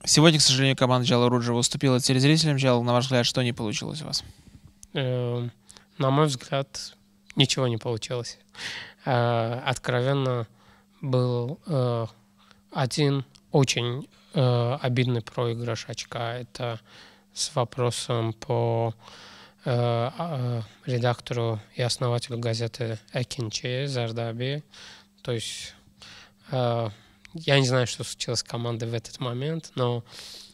Сегодня, к сожалению, команда Джала Руджа уступила телезрителям. Джал, на ваш взгляд, что не получилось у вас? На мой взгляд, ничего не получилось. Откровенно, был один очень обидный проигрыш очка. Это с вопросом по редактору и основателю газеты Экинчи Зардаби. То есть я не знаю, что случилось с командой в этот момент, но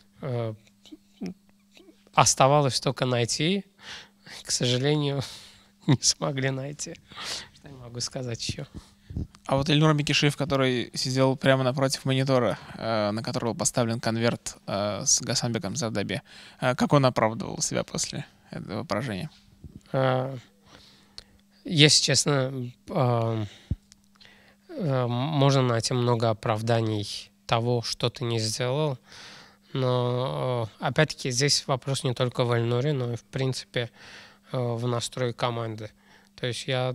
оставалось только найти. К сожалению, не смогли найти. Что я могу сказать еще? А вот Ильнур Микишиев, который сидел прямо напротив монитора, на который был поставлен конверт с Гасанбеком Зардаби, как он оправдывал себя после этого поражения? Если честно, можно найти много оправданий того, что ты не сделал. Но, опять-таки, здесь вопрос не только в Ильнуре, но и, в принципе, в настрое команды. То есть я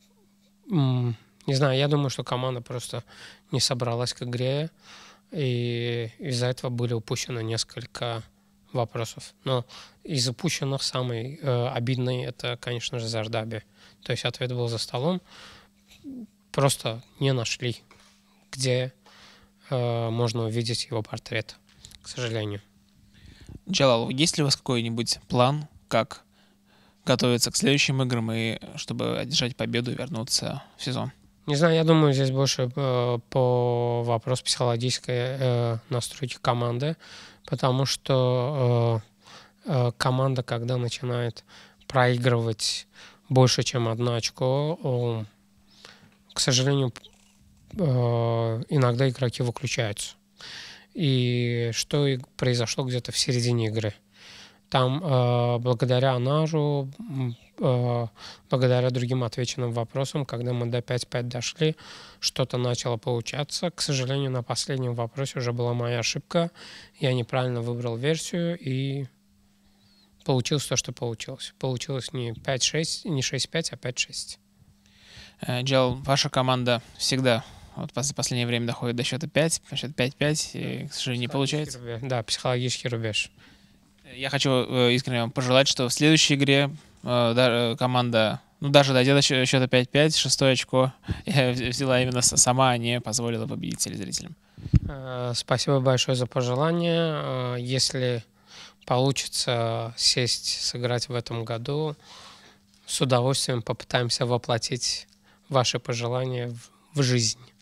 не знаю, я думаю, что команда просто не собралась к игре, и из-за этого были упущены несколько вопросов. Но из упущенных самый обидный — это, конечно же, Зардаби. То есть ответ был за столом. Просто не нашли, где можно увидеть его портрет, к сожалению. Джалал, есть ли у вас какой-нибудь план, как готовиться к следующим играм и чтобы одержать победу и вернуться в сезон? Не знаю, я думаю, здесь больше по вопросу психологической настройки команды, потому что команда, когда начинает проигрывать больше, чем 1 очко, к сожалению, иногда игроки выключаются. И что и произошло где-то в середине игры. Там благодаря Анажу, благодаря другим отвеченным вопросам, когда мы до 5-5 дошли, что-то начало получаться. К сожалению, на последнем вопросе уже была моя ошибка. Я неправильно выбрал версию, и получилось то, что получилось. Получилось не 5-6, не 6-5, а 5-6. Джал, ваша команда всегда в последнее время доходит до счета 5, счет 5-5, и, к сожалению, не получается. Да, психологический рубеж. Я хочу искренне вам пожелать, что в следующей игре команда, даже дойдя до счета 5-5, 6 очко взяла именно сама, а не позволила победить телезрителям. Спасибо большое за пожелание. Если получится сесть, сыграть в этом году, с удовольствием попытаемся воплотить ваши пожелания в жизнь.